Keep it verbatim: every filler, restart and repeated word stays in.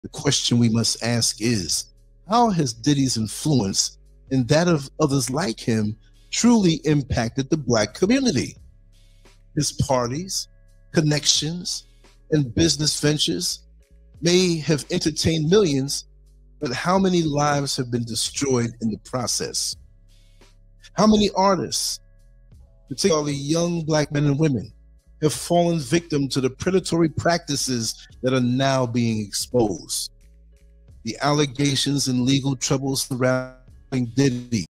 The question we must ask is, how has Diddy's influence and that of others like him truly impacted the Black community? His parties, connections, and business ventures may have entertained millions, but how many lives have been destroyed in the process? How many artists, particularly young Black men and women, have fallen victim to the predatory practices that are now being exposed? The allegations and legal troubles surrounding Diddy